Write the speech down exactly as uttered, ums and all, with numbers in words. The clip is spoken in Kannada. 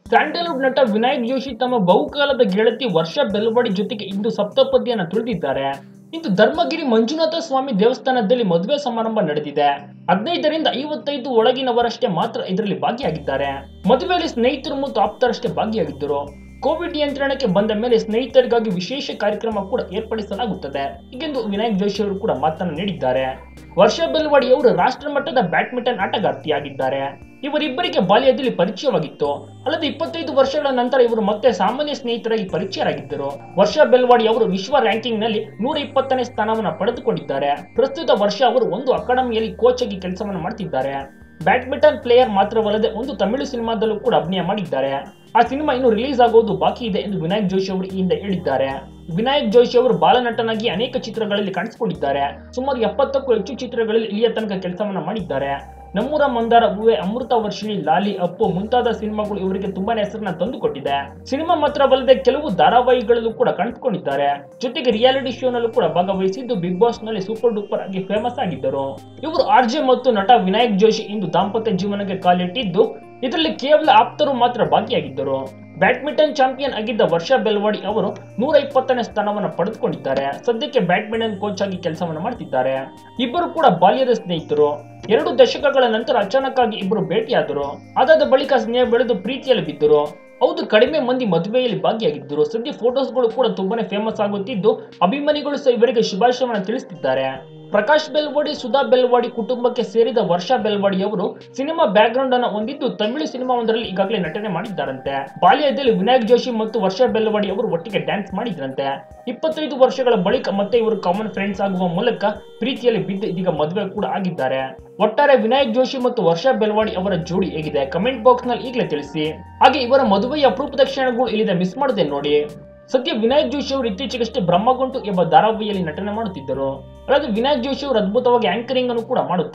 ಸ್ಯಾಂಡಲ್ವುಡ್ ನಟ ವಿನಾಯಕ್ ಜೋಶಿ ತಮ್ಮ ಬಹುಕಾಲದ ಗೆಳತಿ ವರ್ಷಾ ಬೆಲ್ವಾಡಿ ಜೊತೆಗೆ ಇಂದು ಸಪ್ತಪದಿಯನ್ನು ತುಳಿದಿದ್ದಾರೆ. ಇಂದು ಧರ್ಮಗಿರಿ ಮಂಜುನಾಥ ಸ್ವಾಮಿ ದೇವಸ್ಥಾನದಲ್ಲಿ ಮದುವೆ ಸಮಾರಂಭ ನಡೆದಿದೆ. ಹದಿನೈದರಿಂದ ಐವತ್ತೈದು ಒಳಗಿನವರಷ್ಟೇ ಮಾತ್ರ ಇದರಲ್ಲಿ ಭಾಗಿಯಾಗಿದ್ದಾರೆ. ಮದುವೆಯಲ್ಲಿ ಸ್ನೇಹಿತರು ಮತ್ತು ಆಪ್ತರಷ್ಟೇ ಭಾಗಿಯಾಗಿದ್ದರು. ಕೋವಿಡ್ ನಿಯಂತ್ರಣಕ್ಕೆ ಬಂದ ಮೇಲೆ ಸ್ನೇಹಿತರಿಗಾಗಿ ವಿಶೇಷ ಕಾರ್ಯಕ್ರಮ ಕೂಡ ಏರ್ಪಡಿಸಲಾಗುತ್ತದೆ ಹೀಗೆಂದು ವಿನಾಯಕ್ ಜೋಶಿ ಅವರು ಕೂಡ ಮಾತನ್ನು ನೀಡಿದ್ದಾರೆ. ವರ್ಷಾ ಬೆಲ್ವಾಡಿ ಅವರು ರಾಷ್ಟ್ರ ಮಟ್ಟದ ಬ್ಯಾಡ್ಮಿಂಟನ್ ಆಟಗಾರ್ತಿಯಾಗಿದ್ದಾರೆ. ಇವರಿಬ್ಬರಿಗೆ ಬಾಲ್ಯದಲ್ಲಿ ಪರಿಚಯವಾಗಿತ್ತು. ಅಲ್ಲದೆ ಇಪ್ಪತ್ತೈದು ವರ್ಷಗಳ ನಂತರ ಇವರು ಮತ್ತೆ ಸಾಮಾನ್ಯ ಸ್ನೇಹಿತರಾಗಿ ಪರಿಚಯರಾಗಿದ್ದರು. ವರ್ಷಾ ಬೆಲ್ವಾಡಿ ಅವರು ವಿಶ್ವ ರ್ಯಾಂಕಿಂಗ್ ನಲ್ಲಿ ನೂರ ಇಪ್ಪತ್ತನೇ ಸ್ಥಾನವನ್ನು ಪಡೆದುಕೊಂಡಿದ್ದಾರೆ. ಪ್ರಸ್ತುತ ವರ್ಷ ಅವರು ಒಂದು ಅಕಾಡೆಮಿಯಲ್ಲಿ ಕೋಚ್ ಆಗಿ ಕೆಲಸವನ್ನು ಮಾಡ್ತಿದ್ದಾರೆ. ಬ್ಯಾಡ್ಮಿಂಟನ್ ಪ್ಲೇಯರ್ ಮಾತ್ರವಲ್ಲದೆ ಒಂದು ತಮಿಳು ಸಿನಿಮಾದಲ್ಲೂ ಕೂಡ ಅಭಿನಯ ಮಾಡಿದ್ದಾರೆ. ಆ ಸಿನಿಮಾ ಇನ್ನು ರಿಲೀಸ್ ಆಗೋದು ಬಾಕಿ ಇದೆ ಎಂದು ವಿನಾಯಕ್ ಜೋಶಿ ಅವರು ಈ ಹಿಂದೆ ಹೇಳಿದ್ದಾರೆ. ವಿನಾಯಕ್ ಜೋಶಿ ಅವರು ಬಾಲನಟನಾಗಿ ಅನೇಕ ಚಿತ್ರಗಳಲ್ಲಿ ಕಾಣಿಸಿಕೊಂಡಿದ್ದಾರೆ. ಸುಮಾರು ಎಪ್ಪತ್ತಕ್ಕೂ ಹೆಚ್ಚು ಚಿತ್ರಗಳಲ್ಲಿ ಇಲ್ಲಿಯ ತನಕ ಕೆಲಸವನ್ನ ಮಾಡಿದ್ದಾರೆ. ನಮ್ಮೂರ ಮಂದಾರ ಹೂವೆ, ಅಮೃತ ವರ್ಷಿಣಿ, ಲಾಲಿ, ಅಪ್ಪು ಮುಂತಾದ ಸಿನಿಮಾಗಳು ಇವರಿಗೆ ತುಂಬಾನೇ ಹೆಸರನ್ನ ತಂದುಕೊಟ್ಟಿದೆ. ಸಿನಿಮಾ ಮಾತ್ರವಲ್ಲದೆ ಕೆಲವು ಧಾರಾವಾಹಿಗಳಲ್ಲೂ ಕೂಡ ಕಾಣಿಸಿಕೊಂಡಿದ್ದಾರೆ. ಜೊತೆಗೆ ರಿಯಾಲಿಟಿ ಶೋ ನಲ್ಲೂ ಕೂಡ ಭಾಗವಹಿಸಿದ್ದು ಬಿಗ್ ಬಾಸ್ ನಲ್ಲಿ ಸೂಪರ್ ಡೂಪರ್ ಆಗಿ ಫೇಮಸ್ ಆಗಿದ್ದರು. ಇವರು ಆರ್ಜೆ ಮತ್ತು ನಟ ವಿನಾಯಕ್ ಜೋಶಿ ಇಂದು ದಾಂಪತ್ಯ ಜೀವನಕ್ಕೆ ಕಾಲಿಟ್ಟಿದ್ದು ಇದರಲ್ಲಿ ಕೇವಲ ಆಪ್ತರು ಮಾತ್ರ ಭಾಗಿಯಾಗಿದ್ದರು. ಬ್ಯಾಡ್ಮಿಂಟನ್ ಚಾಂಪಿಯನ್ ಆಗಿದ್ದ ವರ್ಷಾ ಬೆಲ್ವಾಡಿ ಅವರು ನೂರ ಇಪ್ಪತ್ತನೇ ಸ್ಥಾನವನ್ನು ಪಡೆದುಕೊಂಡಿದ್ದಾರೆ. ಸದ್ಯಕ್ಕೆ ಬ್ಯಾಡ್ಮಿಂಟನ್ ಕೋಚ್ ಆಗಿ ಕೆಲಸವನ್ನು ಮಾಡ್ತಿದ್ದಾರೆ. ಇಬ್ಬರು ಕೂಡ ಬಾಲ್ಯದ ಸ್ನೇಹಿತರು. ಎರಡು ದಶಕಗಳ ನಂತರ ಅಚಾನಕ್ ಆಗಿ ಇಬ್ಬರು ಭೇಟಿಯಾದರು. ಅದಾದ ಬಳಿಕ ಸ್ನೇಹ ಬೆಳೆದು ಪ್ರೀತಿಯಲ್ಲಿ ಬಿದ್ದರು. ಹೌದು, ಕಡಿಮೆ ಮಂದಿ ಮದುವೆಯಲ್ಲಿ ಭಾಗಿಯಾಗಿದ್ದರು. ಸದ್ಯ ಫೋಟೋಸ್ಗಳು ಕೂಡ ತುಂಬಾನೇ ಫೇಮಸ್ ಆಗುತ್ತಿದ್ದು ಅಭಿಮಾನಿಗಳು ಸಹ ಇವರಿಗೆ ಶುಭಾಶಯವನ್ನು ತಿಳಿಸುತ್ತಿದ್ದಾರೆ. ಪ್ರಕಾಶ್ ಬೆಲ್ವಾಡಿ, ಸುಧಾ ಬೆಲ್ವಾಡಿ ಕುಟುಂಬಕ್ಕೆ ಸೇರಿದ ವರ್ಷಾ ಬೆಲ್ವಾಡಿ ಅವರು ಸಿನಿಮಾ ಬ್ಯಾಕ್ ಗ್ರೌಂಡ್ ಅನ್ನು ಹೊಂದಿದ್ದು ತಮಿಳು ಸಿನಿಮಾ ಒಂದರಲ್ಲಿ ಈಗಾಗಲೇ ನಟನೆ ಮಾಡಿದ್ದಾರಂತೆ. ಬಾಲ್ಯದಲ್ಲಿ ವಿನಾಯಕ್ ಜೋಶಿ ಮತ್ತು ವರ್ಷಾ ಬೆಲ್ವಾಡಿ ಅವರು ಒಟ್ಟಿಗೆ ಡ್ಯಾನ್ಸ್ ಮಾಡಿದ್ರಂತೆ. ಇಪ್ಪತ್ತೈದು ವರ್ಷಗಳ ಬಳಿಕ ಮತ್ತೆ ಇವರು ಕಾಮನ್ ಫ್ರೆಂಡ್ಸ್ ಆಗುವ ಮೂಲಕ ಪ್ರೀತಿಯಲ್ಲಿ ಬಿದ್ದು ಇದೀಗ ಮದುವೆ ಕೂಡ ಆಗಿದ್ದಾರೆ. ಒಟ್ಟಾರೆ ವಿನಾಯಕ್ ಜೋಶಿ ಮತ್ತು ವರ್ಷಾ ಬೆಲ್ವಾಡಿ ಅವರ ಜೋಡಿ ಹೇಗಿದೆ ಕಮೆಂಟ್ ಬಾಕ್ಸ್ ನಲ್ಲಿ ಈಗಲೇ ತಿಳಿಸಿ. ಹಾಗೆ ಇವರ ಮದುವೆಯ ಅಪರೂಪದ ಕ್ಷಣಗಳು ಇಲ್ಲಿದೆ, ಮಿಸ್ ಮಾಡದೆ ನೋಡಿ. ಸದ್ಯ ವಿನಾಯಕ್ ಜೋಶಿ ಅವರು ಇತ್ತೀಚೆಗಷ್ಟೇ ಬ್ರಹ್ಮಗುಂಟು ಎಂಬ ಧಾರಾವಾಹಿಯಲ್ಲಿ ನಟನೆ ಮಾಡುತ್ತಿದ್ದರು. ಅಲ್ಲದೆ ವಿನಾಯಕ್ ಜೋಶಿ ಅವರು ಅದ್ಭುತವಾಗಿ ಆಂಕರಿಂಗ್ ಅನ್ನು ಕೂಡ ಮಾಡುತ್ತಾರೆ.